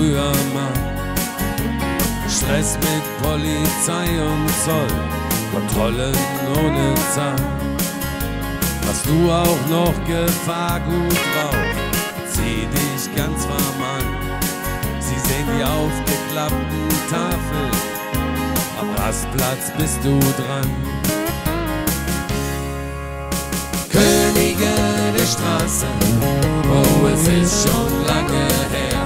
früher mal. Stress mit Polizei und Zoll, Kontrollen ohne Zahl. Hast du auch noch Gefahrgut drauf? Zieh dich ganz warm an. Sie sehen die aufgeklappten Tafeln, am Rastplatz bist du dran. Könige der Straße, oh, es ist schon lange her.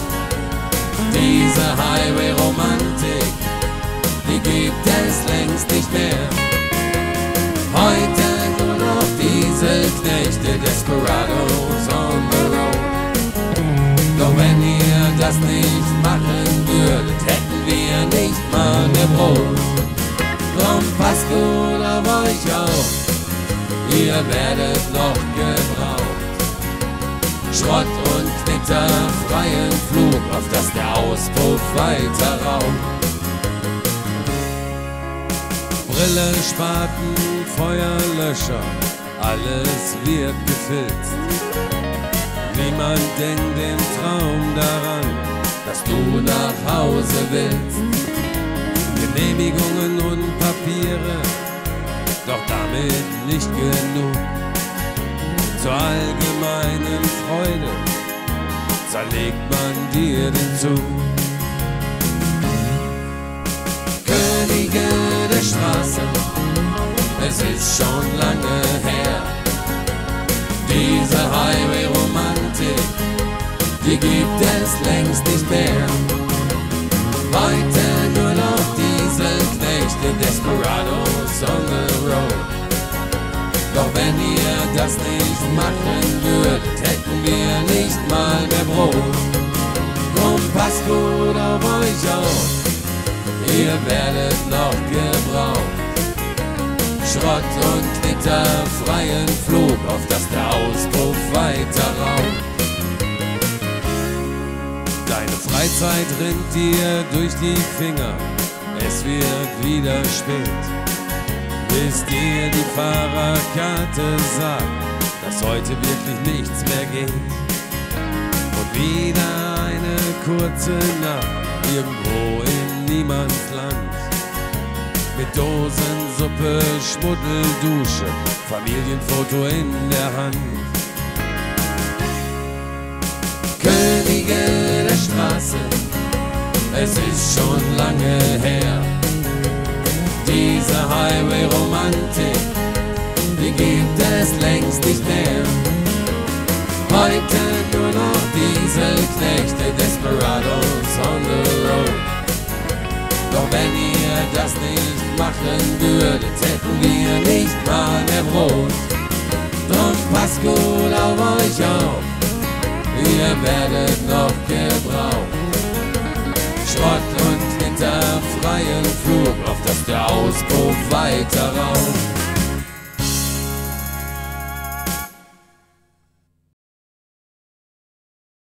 Diese Highway-Romantik, die gibt es längst nicht mehr. Heute nur noch Dieselknechte, Desperados on the road. Doch wenn ihr das nicht machen würdet, hätten wir nicht mal mehr Brot. Drum passt gut auf euch auf, ihr werdet noch gebraucht. Schrott und Knitter, freien Flug, auf dass der Auspuff weiter raucht. Brille, Spaten, Feuerlöscher, alles wird gefilzt. Niemand denkt im Traum daran, dass du nach Hause willst. Genehmigungen und Papiere, doch damit nicht genug. Zur allgemeinen Freude zerlegt man dir den Zug. Könige der Straße, es ist schon lange her. Diese Highway-Romantik, die gibt es längst nicht mehr. Heute nur noch Dieselknechte, Desperados on the road. Doch wenn ihr das nicht machen würdet, hätten wir nicht mal mehr Brot. Drum passt gut auf euch auf, ihr werdet noch gebraucht. Schrott und Knitter, freien Flug, auf dass der Auspuff weiter raucht. Deine Freizeit rinnt dir durch die Finger, es wird wieder spät, bis dir die Fahrerkarte sagt, dass heute wirklich nichts mehr geht. Und wieder eine kurze Nacht irgendwo in Niemandsland, mit Dosensuppe, Schmuddeldusche, Familienfoto in der Hand. Könige der Straße, es ist schon lange her. Diese Highway-Romantik, die gibt es längst nicht mehr. Heute nur noch Dieselknechte, Desperados on the road. Doch wenn ihr das nicht machen würdet, hätten wir nicht mal mehr Brot. Drum passt gut auf euch auf, ihr werdet noch gebraucht. Schrott und Knitter, freien Flug, auf dass der Auspuff weiter raucht.